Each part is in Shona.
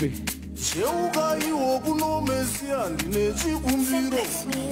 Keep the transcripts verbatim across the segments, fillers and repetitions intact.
baby. Cheuka iwo kuno mesia ndinechikumbiro.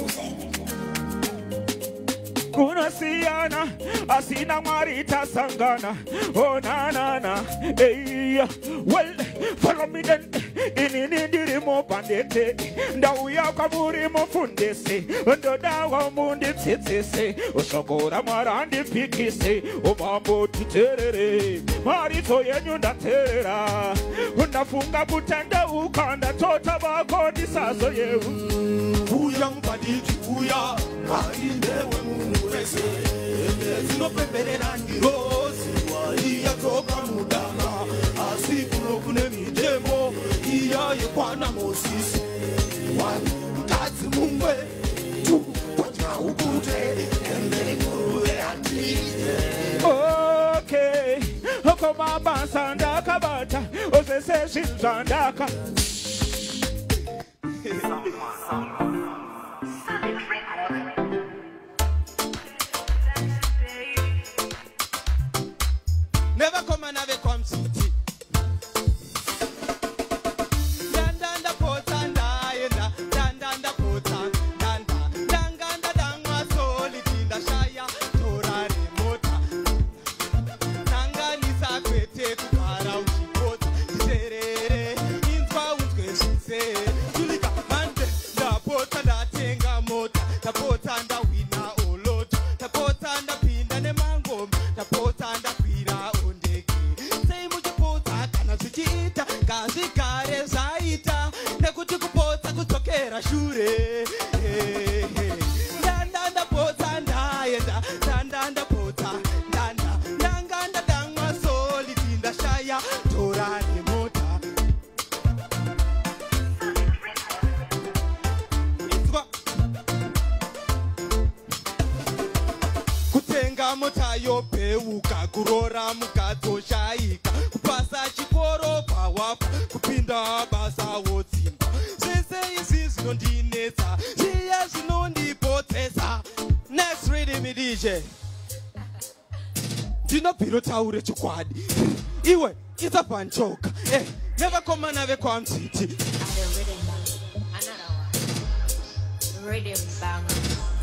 Kuna siyana asina marita sangana. Oh na na na. Hey, well, follow me then. Inini dirimo pandete. Ndauya kaburi mo fundese. Ndo dawa mundi tsitsese. Osokora marandi pikise. Omambo tuterere. Marito yenyu ndaterera. Unafunga butanda ukanda tota bako disazo yehu. Uya mpaditi uya. Kaindewe mungu wese. Zino pemberera ngirozi. Iya toka mudana. Asikuno kune midemo. Iya yekwana mosisi. One, mkazi mungwe. Two, kwa ukute. Endele kuruwe ati. Okay. Okoma bansanda kabata. Osese shinzandaka. Never come and have a come city. Danda potanda yenda, danda potan, danda, danganda dangwa soli tinda shaya, tora remota. Nanga nisa kwete kukara uchipota, tiserere, inzwa unzwe shise. Julika mande, da potanda tenga mota, da potanda wina oloto, da potanda pinda ne mango, da potanda pira ondeke. Sei mujipota kana suchita, kazi kare zaita, nekuti kupota kutokera shure. Danda potanda yenda, danda pota, danda, danganda dangwa soli tinda shaya, tora remota. Kutenga mota yopeuka, kurora mukato shaika, kupasa chikoro pawapa, kupinda basa wotsimba. Sese isi zinondinesa, ziya zinondipotesa. Next reading me D J. Dino piro taure chukwadi. Iwe, ita panchoka. Eh, never come and have a come city. Another one. Rhythm banger.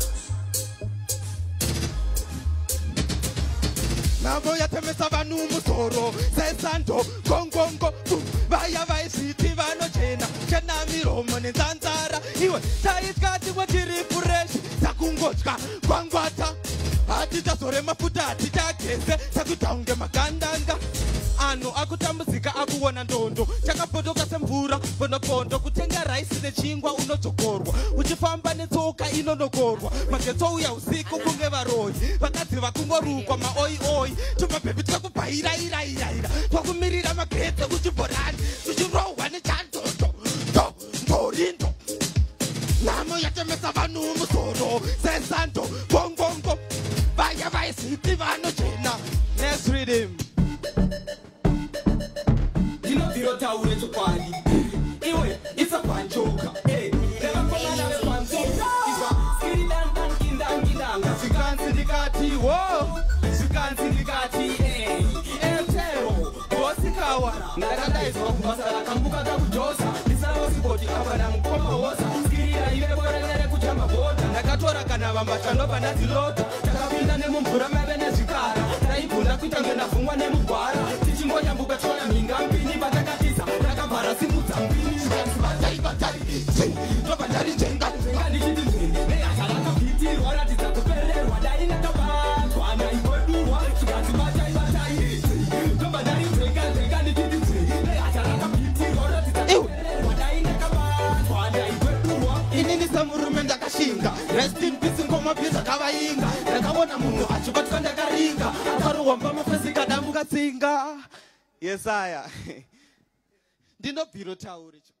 Nabo yatemesa vanu musoro, sesando, gongongo, vaya vai siti vano chena, chena miromo nenzanzara. Iwe, taiskati wachiri fureshi, sakungochka, kwangwata. Atita sore mafuta, atita kese, sakutaunge magandanga. Ano akutambuzika akuona ndondo, chakapotoka semvura, pono pondo, kutenga raisi nechingwa unochokorwa. Uchifamba netsoka inonokorwa, magetso ya usiku kunge varoi, vakadzi vakungorukwa maoi oi. Tuma baby twakubaira ira ira ira, twakumirira magetse kuchiborani, tuchirohwa nechandondo, do, ndorindo. Namo yatemesa vanhu musoro, sesando, gongongo, vaya vaisiti vano chena. Next rhythm. Dino taure chukwadi. Iwe, it's a panchoka. Hey, never come and have a panchoka. Skiri dan dan kindan kindanga. Sikan sindikati, whoa. Sikan sindikati, eh. Eltero, bosikawara. Ngaranda iswa kumasala kambuka kakujosa. Nisao sipoti abana mkoma wosa. Skiri ya iwe bora nere kuchama boda. Nakatora kana bambachano banazilota. Takapinda nemumbura mabene zikara. Naibunda kuitange nafungwa nemugwara. Tichingonya mbuka chona minga mpini batakatiza. Nakabara simbuta mpini. Sikansi batai batai. Toba ndari jenga. Jenga nishiti mzini. Nea salaka piti. Wala tita kupere. Wadai nakaba. Twana ikodua. Sikansi batai batai. Toba ndari jenga. Jenga nishiti mzini. Nea salaka piti. Wala tita kupere. Wadai nakaba. Twana ikodua. Inini samurume ndakashinga. Rest in peace ngoma pisa kawainga. Nakabona mungu achubatka ndakaringa. Akaruwamba mafesi kadamu katsinga. Yesaya. Dino piro tauri.